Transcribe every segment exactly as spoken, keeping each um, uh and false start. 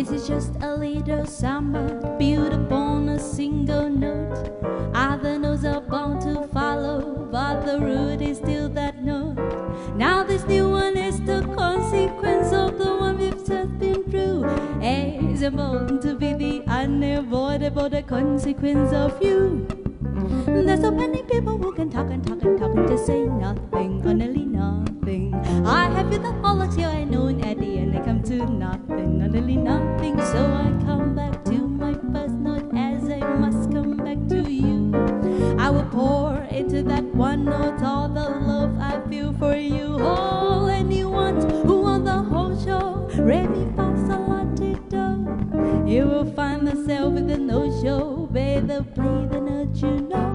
This is just a little summer built upon a single note. Other notes are bound to follow, but the root is still that note. Now this new one is the consequence of the one we've just been through. It's about to be the unavoidable the consequence of you. There's so many people who can talk and talk and talk and just say nothing, only nothing. I have felt that all of you I know, and at the end I come to nothing, only nothing. So I come back to my first note as I must come back to you. I will pour into that one note all the love I feel for you. All anyone who want the whole show, re mi fa sol la ti do. You will find yourself with the no show, better play the note you know.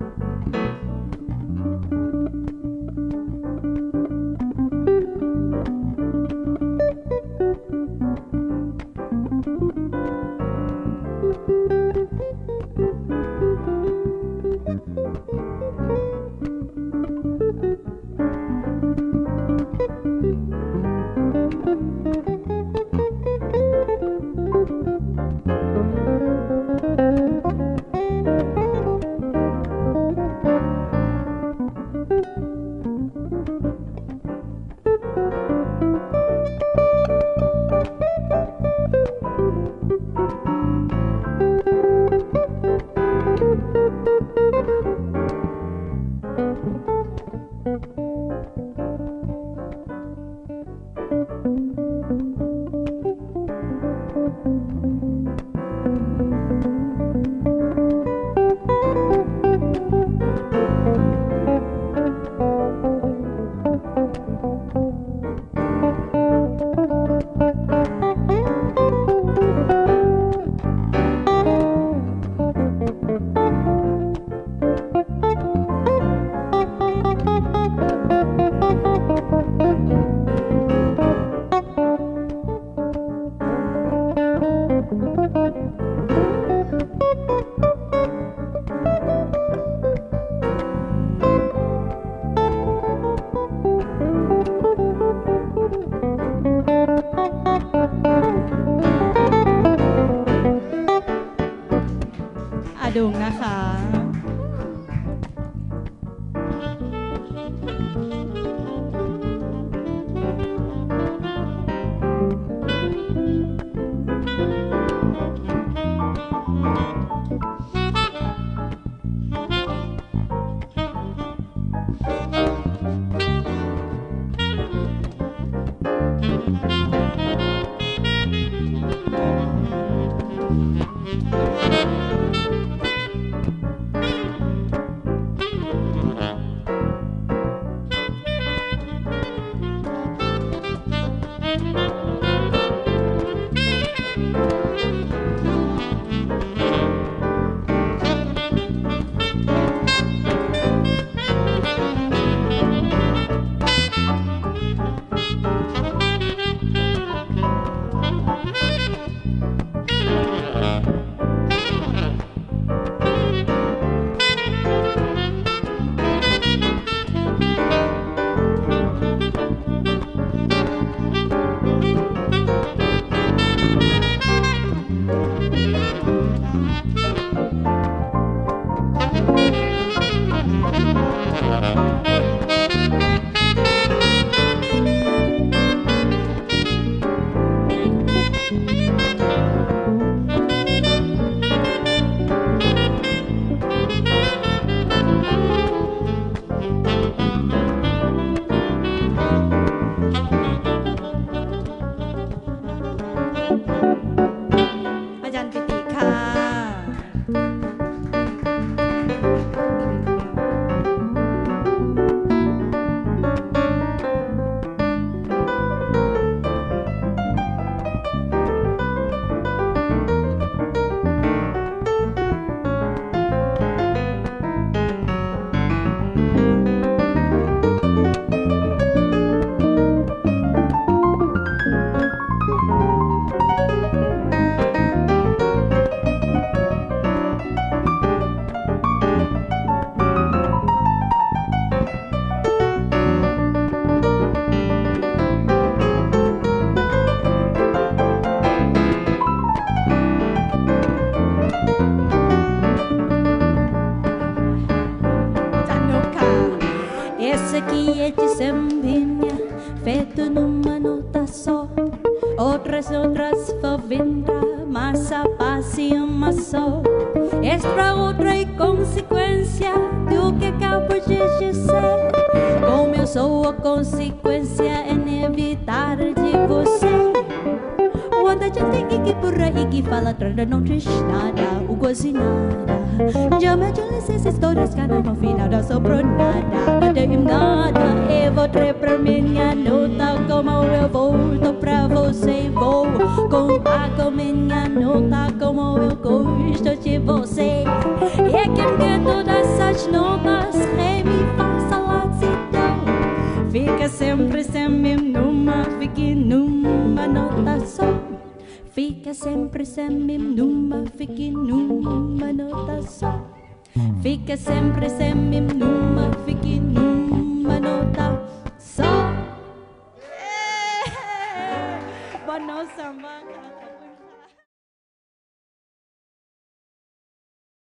ดุงนะคะ que é de sambinha, feito numa nota só. Outras, outras vão vendrá, mas a paz e uma só. Extra outra e consequência do que acabo de dizer. Como eu sou a consequência inevitar de você. Quando a gente que por aí que fala tranda não diz nada, o quase nada. Já me disse essas histórias que não final da sobrou nada. Não tem nada, eu vou trepar minha nota. Como eu volto pra você, vou contar com minha nota. Como eu gosto de você. E é quem quer todas essas notas, rei, mi, fá, sol, lá, si, dó. Fica sempre, sempre numa, fique numa nota só. Fica sempre, sempre numa, fique numa nota só. Fica sempre, sempre numa, fique numa.